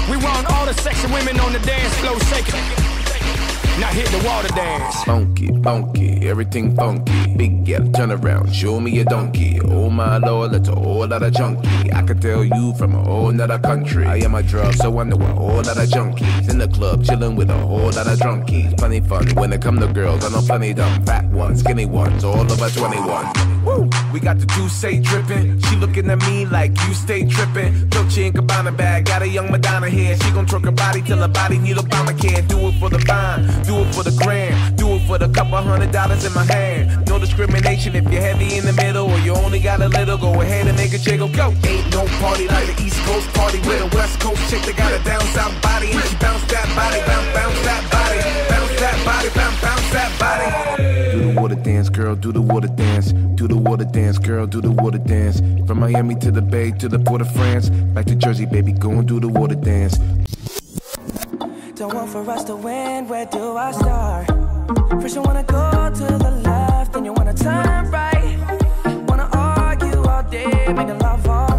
We want all the sexy women on the dance floor shaking. Now hit the water dance. Funky, funky, everything funky. Big girl, turn around, show me a donkey. Oh my lord, that's a whole lot of junkie. I can tell you from a whole nother country. I am a drug, so I know a whole lot of junkies. In the club, chilling with a whole lot of drunkies. Plenty fun when it come to girls. I know plenty dumb, fat ones, skinny ones, all over 21. Woo! We got the Douce dripping. She looking at me like you stay tripping. Dolce & Gabbana bag, got a young Madonna here. She gon' twerk her body till her body need Obamacare. Do it for the vine, do it for the grand, do it for the couple $100 in my hand. No discrimination if you're heavy in the middle or you only got a little. Go ahead and make a jiggle, go. Ain't no party like the East Coast party with a West Coast chick that got a down south body and she bounce that body, bounce that body, bounce that body, bounce that body. Do the water dance, girl, do the water dance. Do the water dance, girl, do the water dance. From Miami to the Bay to the Port of France, back to Jersey, baby, go and do the water dance. Don't want for us to win, where do I start? First you wanna go to the left, then you wanna turn right. Wanna argue all day, making love all